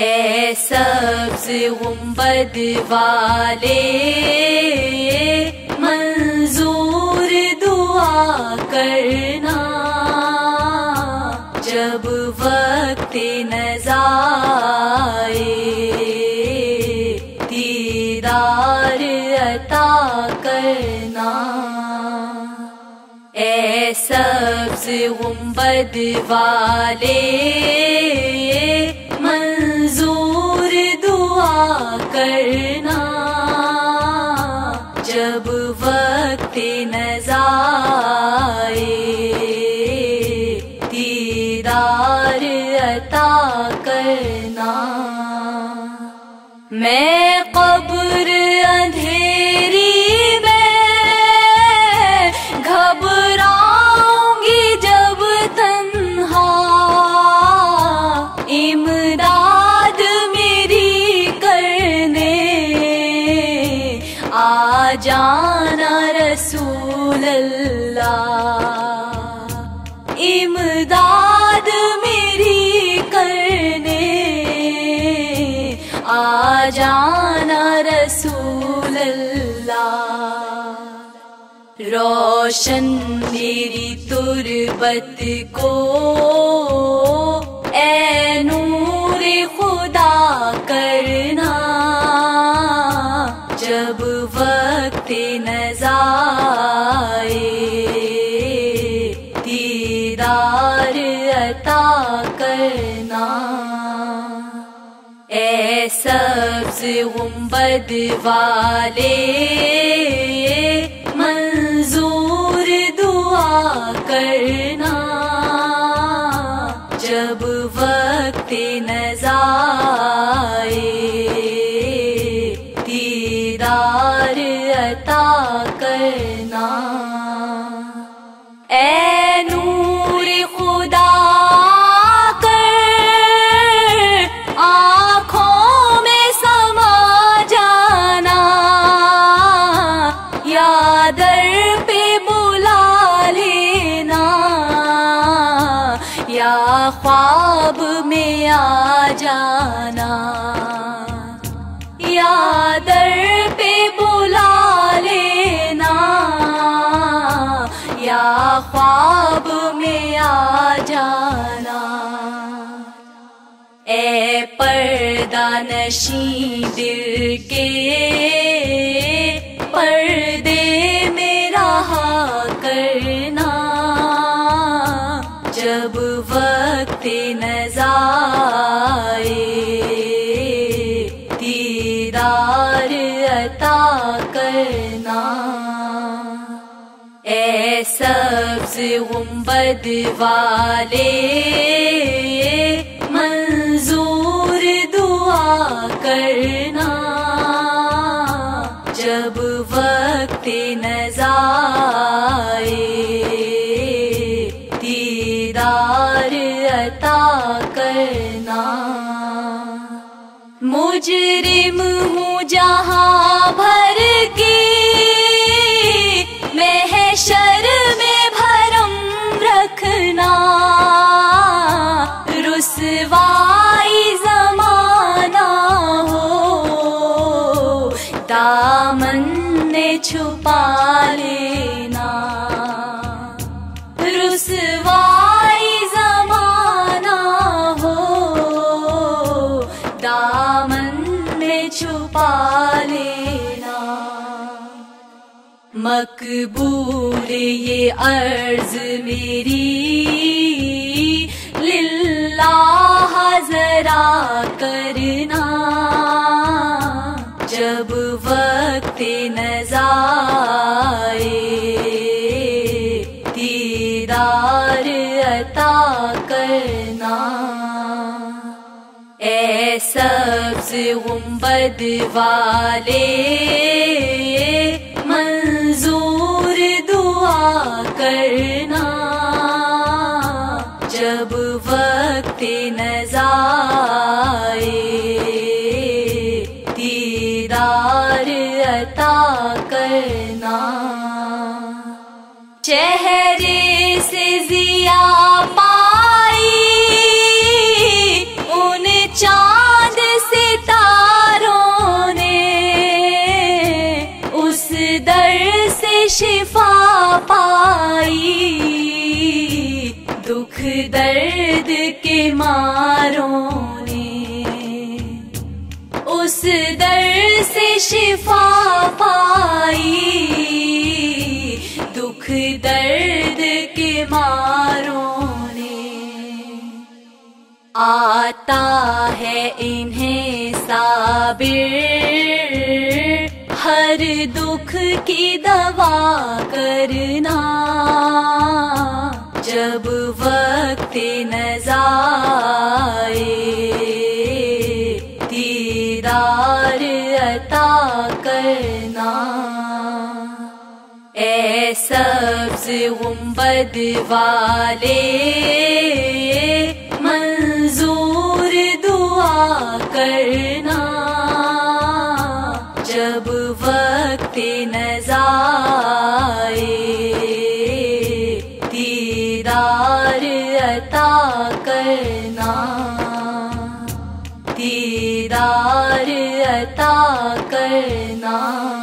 ऐ सब्ज़ गुंबद वाले मंजूर दुआ करना, जब वक्त नज़ा आए दीदार अता करना। ऐ सब्ज़ गुंबद वाले मंजूर दुआ करना, जब वक्त नज़ा आए दीदार अता करना। मैं कब्र अंधेरी में घबराऊंगी जब तन्हा, इमदाद मेरी करने आ जाना रसूल अल्लाह। इमदाद मेरी करने आ जाना रसूल अल्लाह। रोशन मेरी तुरबत को ऐ नूर खुदा करना, जब वक्त नज़ा आए दीदार अता करना। ऐ सब्ज़ गुंबद वाले मंजूर दुआ करना, जब वक्त नज़ा आए दीदार अता करना। ऐ नूर खुदा ख्वाब में आ जाना, या दर पे बुला लेना, या ख्वाब में आ जाना। ऐ पर्दा नशी दिल के पर्दे में रहा करना, जब वक्त नज़ा आए दीदार अता करना। ऐ सब्ज़ गुंबद वाले मंजूर दुआ करना, जब वक्त नज़ा आए दीदार अता करना। मुजरिम हूँ जहाँ भर की महशर में भरम रखना, रुसवाई ज़माना हो दामन ने छुपा लेना, रुसवाई ज़माना हो दामन में छुपा लेना। मकबूल ये अर्ज़ मेरी लिल्लाह ज़रा करना, जब वक्त नज़ा आए दीदार अता करना। ऐ सब्ज़ गुंबद वाले मंजूर दुआ करना, जब वक्त नज़ा आए दीदार अता करना। चेहरे से जिया पाई उन चांद बीमारों ने, उस दर से शिफा पाई, दुख दर्द के मारों ने। आता है इन्हें साबिर, हर दुख की दवा करना, जब वक्त नज़ा आए, दीदार अता करना। ऐ सब्ज़ गुंबद वाले, मंजूर दुआ करना, जब वक्त नज़ा आए, दीदार अता करना, दीदार अता करना।